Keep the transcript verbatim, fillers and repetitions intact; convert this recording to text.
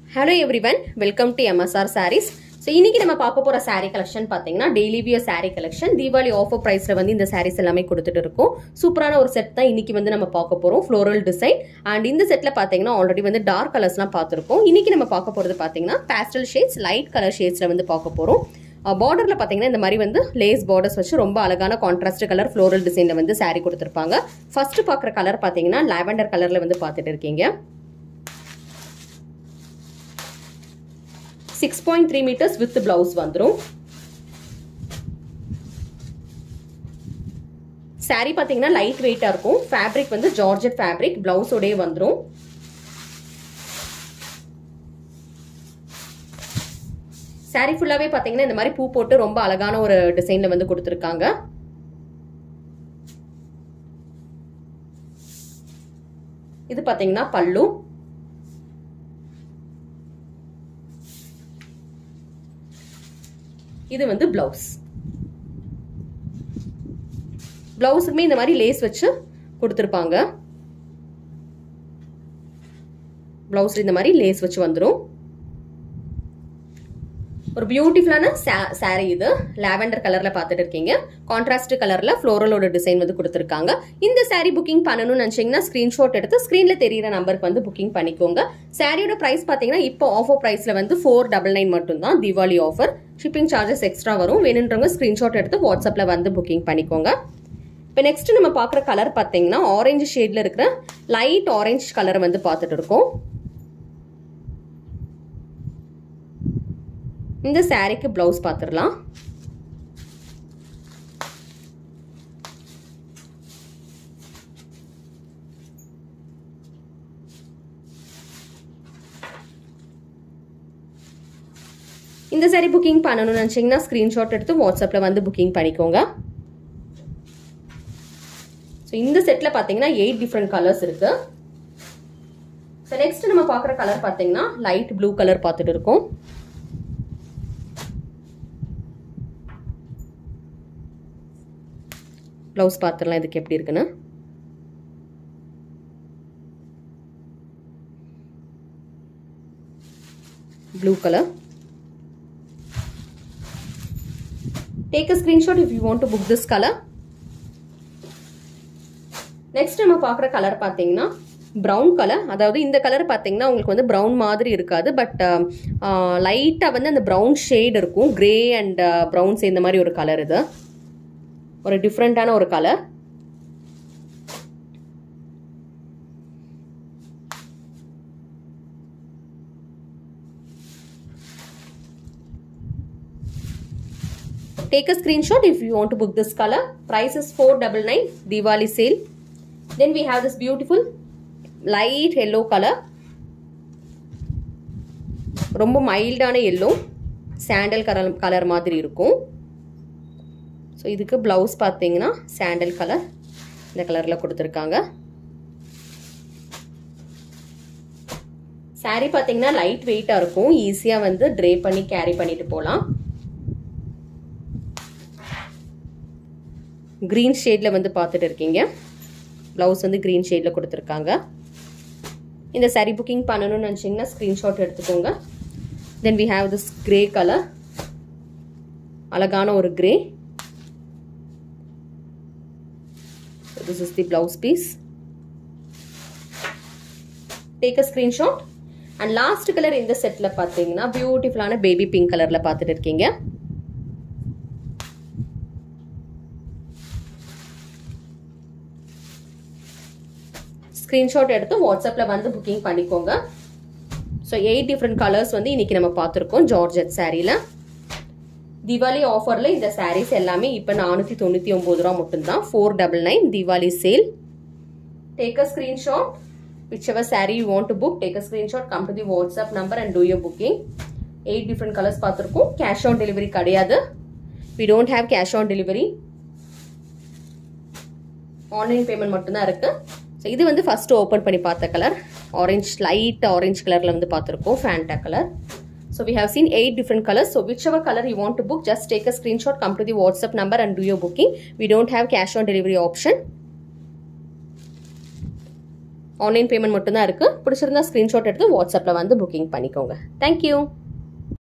Hello everyone, welcome to M S R Sarees. So இன்னைக்கு நம்ம பார்க்க போற saree collection பாத்தீங்கன்னா daily wear saree collection. Deepavali offer priceல வந்து இந்த sarees எல்லாமே கொடுத்துட்டு இருக்கோம். சூப்பரான ஒரு செட் தான் இன்னைக்கு வந்து நம்ம பார்க்க போறோம். floral design and இந்த செட்ல பாத்தீங்கன்னா ஆல்ரெடி வந்து dark colors-லாம் பார்த்திருக்கோம். இன்னைக்கு நம்ம பார்க்க போறது பாத்தீங்கன்னா pastel shades, light color shades-ல வந்து பார்க்க போறோம். பார்டர்ல பாத்தீங்கன்னா இந்த மாதிரி வந்து லேஸ் பார்டர்ஸ் வச்சு ரொம்ப அழகான கான்ட்ராஸ்ட் கலர் floral டிசைன்ல வந்து saree கொடுத்திருப்பாங்க. ஃபர்ஸ்ட் பார்க்குற கலர் பாத்தீங்கன்னா லாவெண்டர் கலர்ல வந்து பார்த்துட்டு இருக்கீங்க. six point three meters with blouse vandrum. Saree pathina light weight ah irukum. Fabric vandu georgette fabric, blouse ode vandrum. Saree full ave pathina indha mari poo potu romba alagana oru design la vandu kuduthirukanga. Idu pathina pallu. இது வந்து blouse. Blouseக்குமே இந்த மாதிரி lace வச்சு கொடுத்திருப்பாங்க. Blouseல இந்த மாதிரி lace வச்சு வந்துரும். ஒரு பியூட்டிஃபுல்லான saree இது லாவெண்டர் கலர்ல பார்த்துட்டு இருக்கீங்க. கான்ட்ராஸ்ட் கலர்ல ஃப்ளோரலோட டிசைன் வந்து கொடுத்திருக்காங்க. இந்த saree புக்கிங் பண்ணனும்னு நினைச்சீங்கன்னா ஸ்கிரீன்ஷாட் எடுத்து ஸ்கிரீன்ல தெரியுற நம்பருக்கு வந்து புக்கிங் பண்ணிக்கோங்க. சாரியோட பிரைஸ் பாத்தீங்கன்னா இப்போ ஆஃபர் பிரைஸ்ல வந்து four ninety-nine மட்டும் தான் Deepavali offer. Shipping charges extra வரும். வேணும்ன்றவங்க ஸ்கிரீன்ஷாட் எடுத்து வாட்ஸ்அப்ல வந்து புக்கிங் பண்ணிக்கோங்க. இப்போ நெக்ஸ்ட் நம்ம பார்க்குற கலர் பாத்தீங்கன்னா ஆரஞ்சு ஷேட்ல இருக்கிற லைட் ஆரஞ்சு கலர் வந்து பார்த்துட்டு இருக்கோம். இந்த சாரிக்கு பிளவுஸ் பார்த்துடலாம். இந்த சாரி புக்கிங் பண்ணணும்னு நினைச்சீங்கன்னா ஸ்கிரீன்ஷாட் எடுத்து வாட்ஸ்அப்ல வந்து புக்கிங் பண்ணிக்கோங்க. ஸோ இந்த செட்ல பாத்தீங்கன்னா எயிட் டிஃப்ரெண்ட் கலர்ஸ் இருக்கு. ஸோ நெக்ஸ்ட் நம்ம பார்க்குற கலர் பாத்தீங்கன்னா லைட் ப்ளூ கலர் பார்த்துட்டு இருக்கோம். ப்ளவுஸ் பார்த்துடலாம் இதுக்கு எப்படி இருக்குன்னு. Blue colour. Take a screenshot if you want to book this color. Next நம்ம பார்க்குற கலர் பார்த்தீங்கன்னா ப்ரௌன் கலர். அதாவது இந்த கலர் பார்த்தீங்கன்னா உங்களுக்கு வந்து ப்ரௌன் மாதிரி இருக்காது. பட் லைட்டாக வந்து அந்த ப்ரௌன் ஷேட் இருக்கும். கிரே அண்ட் ப்ரௌன் சேர்ந்த மாதிரி ஒரு கலர் இது. ஒரு டிஃப்ரெண்டான ஒரு colour. Take a screenshot if you want to book this color. Price is four ninety-nine. Diwali sale. Then we have this beautiful light yellow color. ரொம்ப மைல்டான yellow. சாண்டல் கலர் கலர் மாதிரி இருக்கும். ஸோ இதுக்கு blouse பார்த்தீங்கன்னா sandal colour இந்த கலரில் கொடுத்துருக்காங்க. சாரீ பார்த்தீங்கன்னா லைட் வெயிட்டாக இருக்கும். ஈஸியாக வந்து ட்ரே பண்ணி கேரி பண்ணிட்டு போகலாம். கிரீன் ஷேட்ல வந்து பார்த்துட்டு இருக்கீங்க. பிளவுஸ் வந்து கிரீன் ஷேட்ல கொடுத்துருக்காங்க. இந்த சாரி புக்கிங் பண்ணணும்னு நினச்சிங்கன்னா ஸ்க்ரீன்ஷாட் எடுத்துக்கோங்க. Then we have this grey colour. அழகான ஒரு grey. This is the blouse piece. Take a screenshot. And last colour இந்த செட்ல பார்த்தீங்கன்னா பியூட்டிஃபுல்லான பேபி பிங்க் கலர்ல பார்த்துட்டு இருக்கீங்க. ஸ்கிரீன்ஷாட் எடுத்து வாட்ஸ்அப்ல வந்து புக்கிங் பண்ணிக்கோங்க. ஸோ எயிட் டிஃப்ரெண்ட் கலர்ஸ் வந்து இன்னைக்கு நம்ம பார்த்துருக்கோம் ஜார்ஜெட் சாரீல. தீபாவளி ஆஃபர்ல இந்த சாரீஸ் எல்லாமே இப்போ நானூற்றி தொண்ணூற்றி ஒன்பது ரூபா மட்டும்தான். Four double nine Deepavali sale. Take a screenshot. Whichever sari you want to book, take a screenshot, come to the WhatsApp number and do your booking. Eight different colours பார்த்துருக்கோம். கேஷ் ஆன் டெலிவரி கிடையாது. We don't have cash on delivery. Online payment மட்டும்தான் இருக்கு. So இது வந்து first open பண்ணி பார்த்த colour orange, light orange கலர்ல வந்து பார்த்துருக்கோம். Fanta colour. So we have seen eight different colours. So whichever colour you want to book, just take a screenshot, come to the WhatsApp number and do your booking. We don't have cash on delivery option. Online payment மட்டும் தான் இருக்குது. பிடிச்சிருந்தா screenshot எடுத்து வாட்ஸ்அப்பில் வந்து booking பண்ணிக்கோங்க. Thank you.